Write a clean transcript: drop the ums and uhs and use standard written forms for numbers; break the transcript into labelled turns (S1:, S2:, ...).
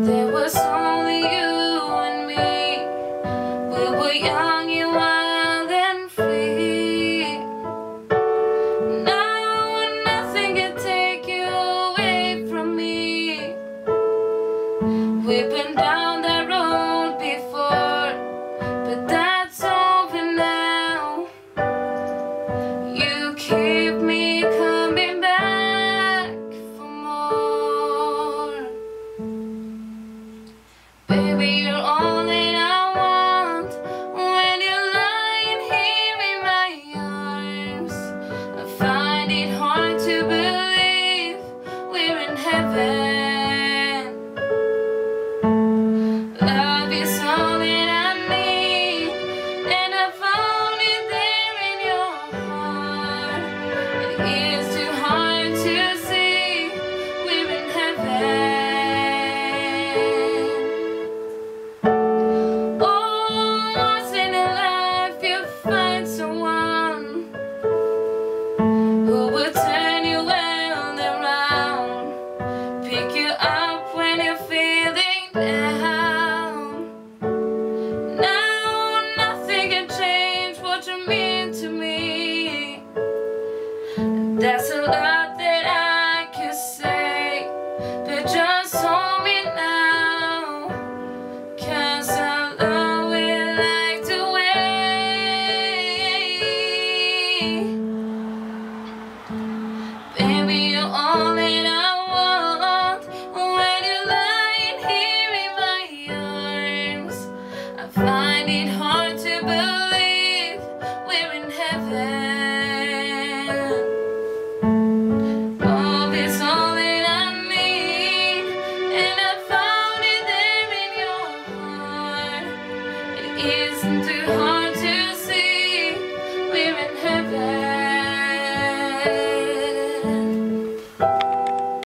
S1: There was only you and me. We were young and wild and free. Now nothing can take you away from me. We've been down that road before, but that's over now. You keep me coming back for more. Baby, you're all that I want. When you're lying here in my arms, I find it hard to believe we're in heaven. Love is all that I need, and I found it there in your heart. It is too hard to see we're in heaven. Who will turn you well around, pick you up when you're feeling down. Now nothing can change what you mean to me. That's a lot that I could say, but just hold me now, 'cause our love will like to wait. Baby, you're all that I want. When you're lying here in my arms, I find it hard to believe we're in heaven. Love is all that I need, and I found it there in your heart. It isn't too hard